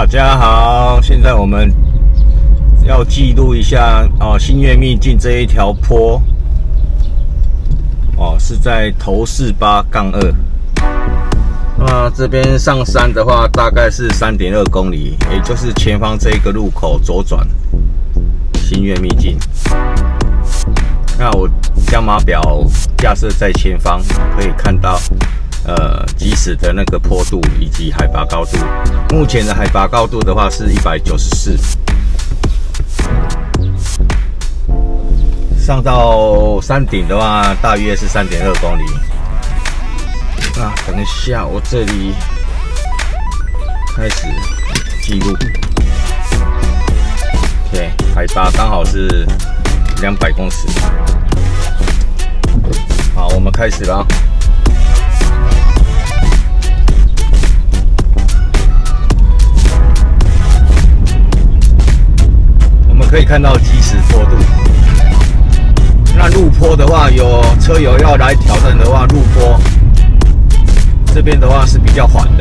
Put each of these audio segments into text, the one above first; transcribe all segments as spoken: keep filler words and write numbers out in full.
家好，现在我们要记录一下哦，新月秘境这一条坡哦，是在头四八杠二。那这边上山的话，大概是 三点二公里，也就是前方这一个路口左转，新月秘境。那我将码表架设在前方，可以看到。 呃，即时的那个坡度以及海拔高度，目前的海拔高度的话是一百九十四，上到山顶的话大约是 三点二公里。那等一下，我这里开始记录。OK， 海拔刚好是两百公尺。好，我们开始了。 可以看到即时坡度。那路坡的话，有车友要来挑战的话，路坡这边的话是比较缓的。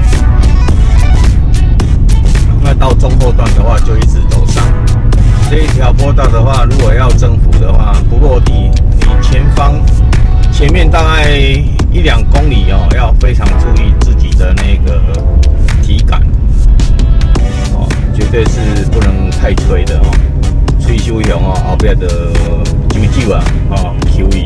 那到中后段的话，就一直陡上。这一条坡道的话，如果要征服的话，不落地，你前方前面大概一两公里哦，要非常注意自己的那个体感。 绝对是不能太吹的哦，吹修熊哦，后边的九九啊，哦 Q E。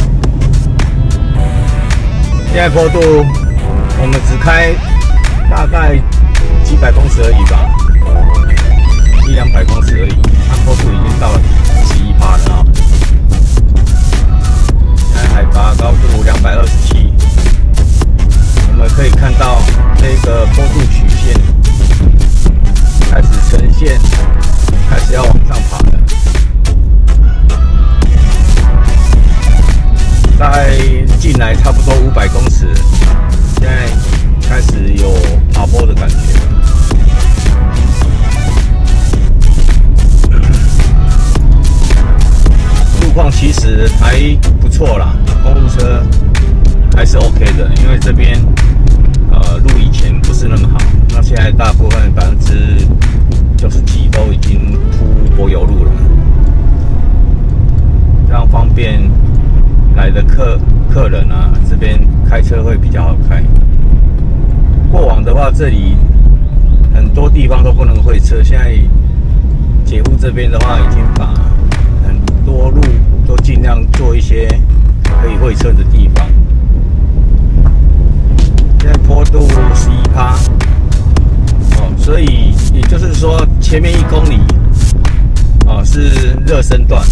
现在坡度我们只开大概几百公尺而已吧，一两百公尺而已，它坡度已经到了十一趴了啊。现在海拔高度两百二十七，我们可以看到这个坡度曲线。 开始呈现，开始要往上爬了。大概进来差不多五百公尺，现在开始有爬坡的感觉了。路况其实还不错啦，公路车还是 OK 的，因为这边呃路以前不是那么好。 那现在大部分百分之九十几都已经铺柏油路了，这样方便来的客客人啊，这边开车会比较好开。过往的话，这里很多地方都不能会车，现在捷户这边的话，已经把很多路都尽量做一些可以会车的地方。现在坡度十一趴。 所以也就是说，前面一公里啊是热身段，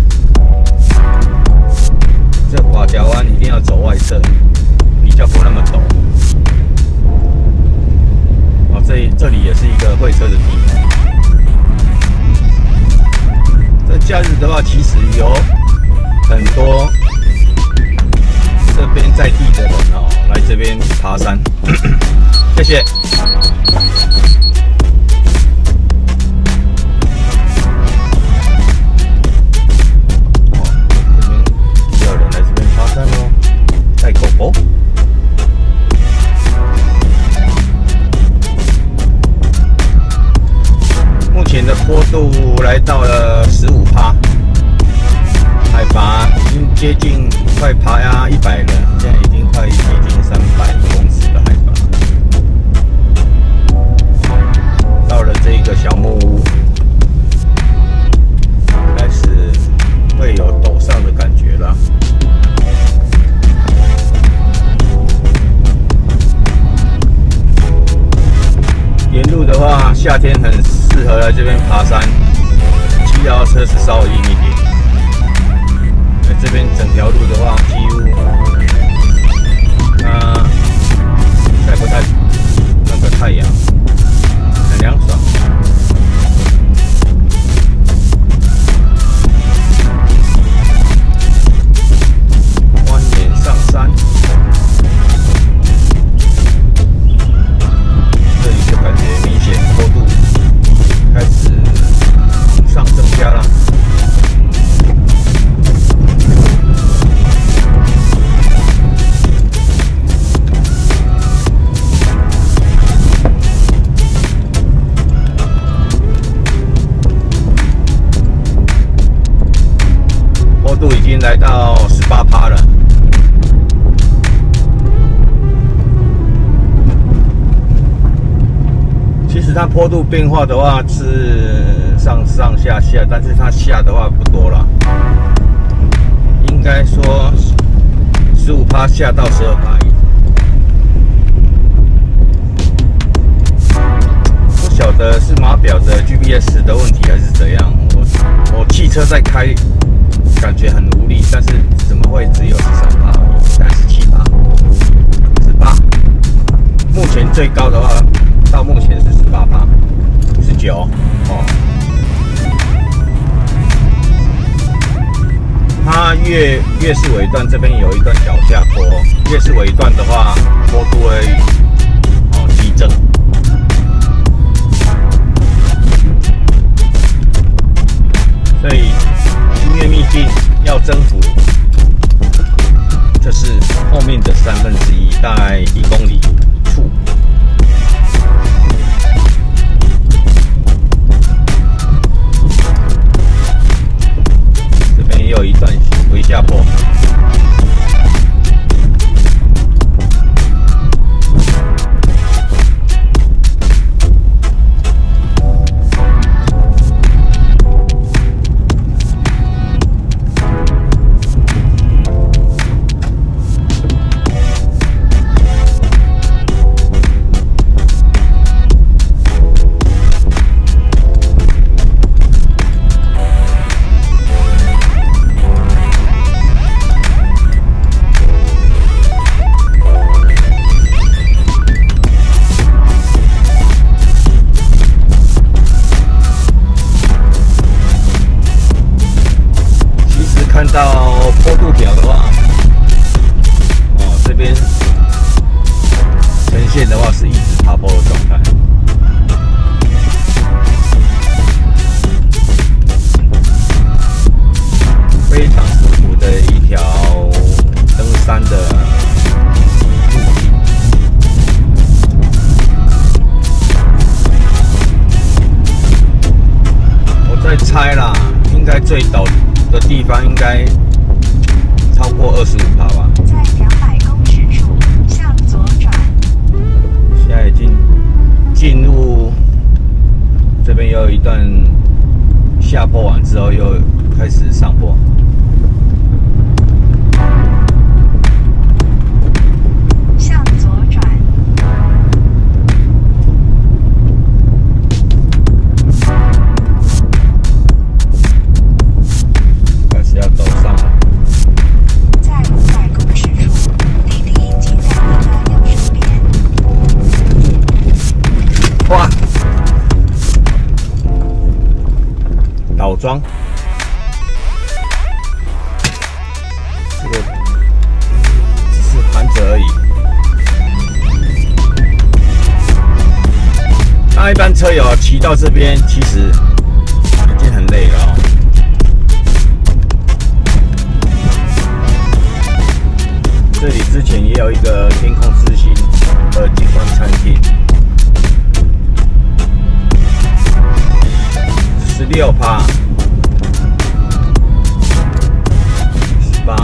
这寡角湾一定要走外侧，比较不那么陡。哦，这这里也是一个会车的地方。这假日的话，其实有很多这边在地的人哦，来这边爬山。谢谢。 坡度来到了十五趴，海拔已经接近快爬呀一百了，现在已经快接近三百公尺的海拔。到了这个小木屋，开始会有陡上的感觉了。沿路的话，夏天很适合来这边爬山，骑脚踏车是稍微硬一点。在这边整条路的话，几乎它晒不太那个太阳，很凉爽。蜿蜒上山。 感觉明显坡度开始往上增加了。 它坡度变化的话是上上下下，但是它下的话不多了，应该说十五趴下到十二趴。不晓得是码表的 G P S 的问题还是怎样，我我汽车在开，感觉很无力，但是怎么会只有十三趴？应该是七趴、十八。目前最高的话，到目前是十八趴、十九哦。它越越是尾段这边有一段小下坡，越是尾段的话，坡度会哦激增。所以星月秘境要征服，这是后面的三分之一，大概一公里处。这边也有一段微下坡。看到坡度表的话，哦，这边呈现的话是一直爬坡的状态，非常舒服的一条登山的路径。我在猜啦，应该最陡的地方应该超过二十五趴吧。在两百公尺处向左转。现在已经进入这边，又有一段下坡完之后，又开始上坡。向左转。要走上了，在五百公尺处，弟弟请在你的右手边。哇！倒桩，这个只是盘着而已。那一般车友骑到这边，其实已经很累了哦。这里之前也有一个天空之星的景观餐厅，十六趴，十八，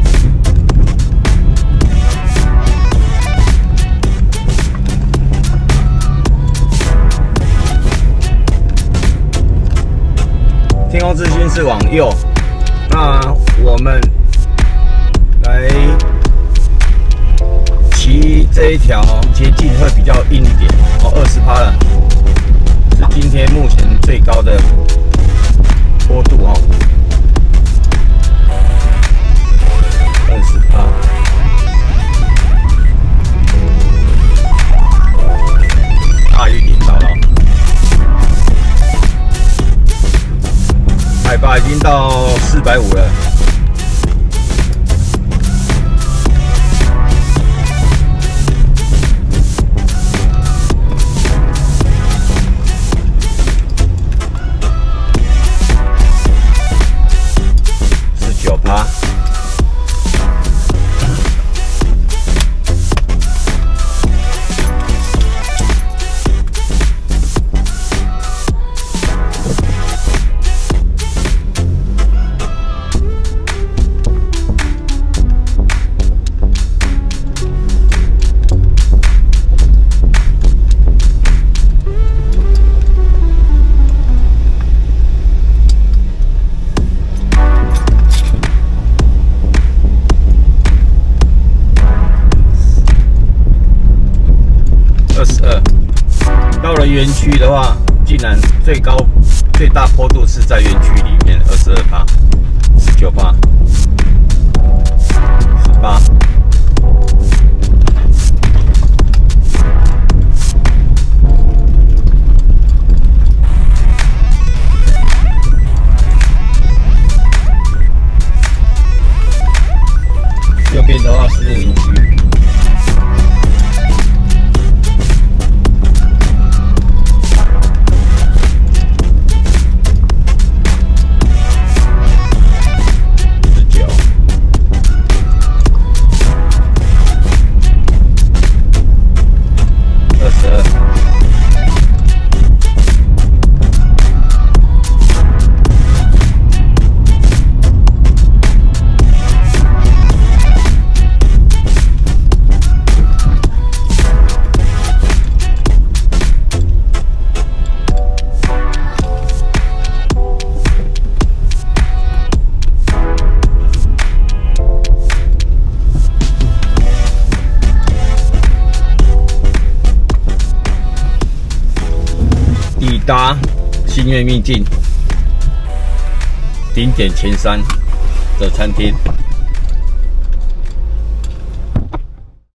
天空之星是往右，那我们来骑这一条捷径会比较硬一点哦，二十趴了，是今天目前最高的坡度哦，二十趴。大玉顶到了，海拔已经到四百五了。 个园区的话，竟然最高最大坡度是在园区里面，二十二趴、十九趴、十八。右边的话是邻居。 抵达新月秘境顶点前山的餐厅。